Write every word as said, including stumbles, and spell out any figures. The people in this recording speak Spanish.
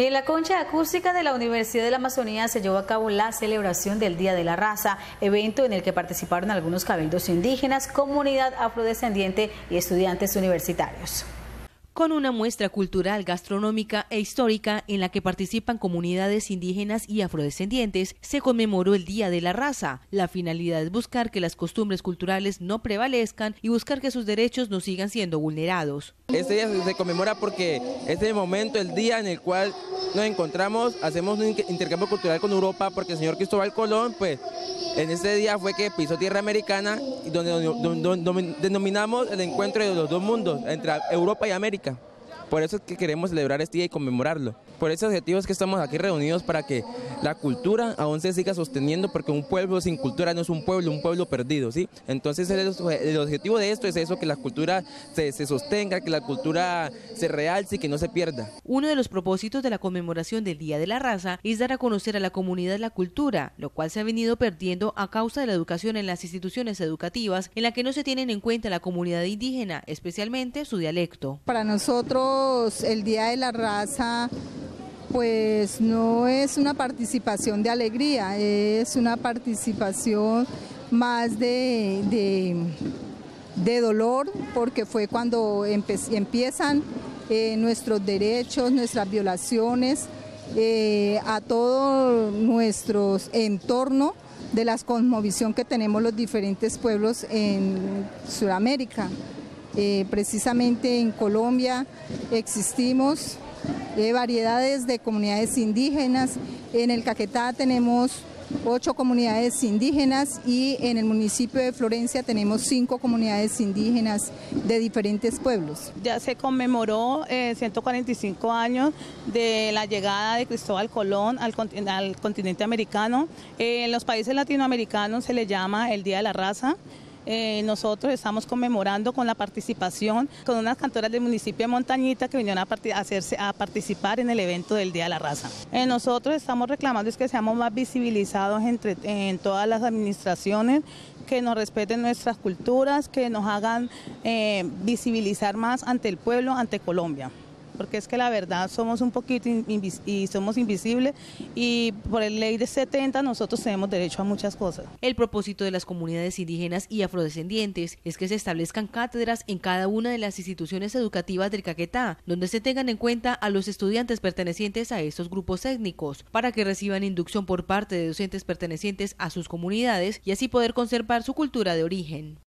En la concha acústica de la Universidad de la Amazonía se llevó a cabo la celebración del Día de la Raza, evento en el que participaron algunos cabildos indígenas, comunidad afrodescendiente y estudiantes universitarios. Con una muestra cultural, gastronómica e histórica en la que participan comunidades indígenas y afrodescendientes, se conmemoró el Día de la Raza. La finalidad es buscar que las costumbres culturales no prevalezcan y buscar que sus derechos no sigan siendo vulnerados. Este día se conmemora porque este es el momento, el día en el cual nos encontramos, hacemos un intercambio cultural con Europa, porque el señor Cristóbal Colón, pues, en este día fue que pisó tierra americana, y donde, donde, donde denominamos el encuentro de los dos mundos, entre Europa y América. Por eso es que queremos celebrar este día y conmemorarlo. Por ese objetivo es que estamos aquí reunidos, para que la cultura aún se siga sosteniendo, porque un pueblo sin cultura no es un pueblo, un pueblo perdido, ¿sí? Entonces el, el objetivo de esto es eso, que la cultura se, se sostenga, que la cultura se realce y que no se pierda. Uno de los propósitos de la conmemoración del Día de la Raza es dar a conocer a la comunidad la cultura, lo cual se ha venido perdiendo a causa de la educación en las instituciones educativas, en la que no se tienen en cuenta la comunidad indígena, especialmente su dialecto. Para nosotros el Día de la Raza pues no es una participación de alegría, es una participación más de, de, de dolor, porque fue cuando empe empiezan eh, nuestros derechos, nuestras violaciones eh, a todo nuestro entorno de la cosmovisión que tenemos los diferentes pueblos en Sudamérica. Eh, precisamente en Colombia existimos eh, variedades de comunidades indígenas. En el Caquetá tenemos ocho comunidades indígenas y en el municipio de Florencia tenemos cinco comunidades indígenas de diferentes pueblos. Ya se conmemoró eh, ciento cuarenta y cinco años de la llegada de Cristóbal Colón al, al continente americano. Eh, en los países latinoamericanos se le llama el Día de la Raza. Eh, nosotros estamos conmemorando con la participación con unas cantoras del municipio de Montañita que vinieron a, a, hacerse, a participar en el evento del Día de la Raza. Eh, nosotros estamos reclamando es que seamos más visibilizados entre, en todas las administraciones, que nos respeten nuestras culturas, que nos hagan eh, visibilizar más ante el pueblo, ante Colombia. Porque es que la verdad somos un poquito invis y somos invisibles, y por el ley de setenta nosotros tenemos derecho a muchas cosas. El propósito de las comunidades indígenas y afrodescendientes es que se establezcan cátedras en cada una de las instituciones educativas del Caquetá, donde se tengan en cuenta a los estudiantes pertenecientes a estos grupos étnicos, para que reciban inducción por parte de docentes pertenecientes a sus comunidades y así poder conservar su cultura de origen.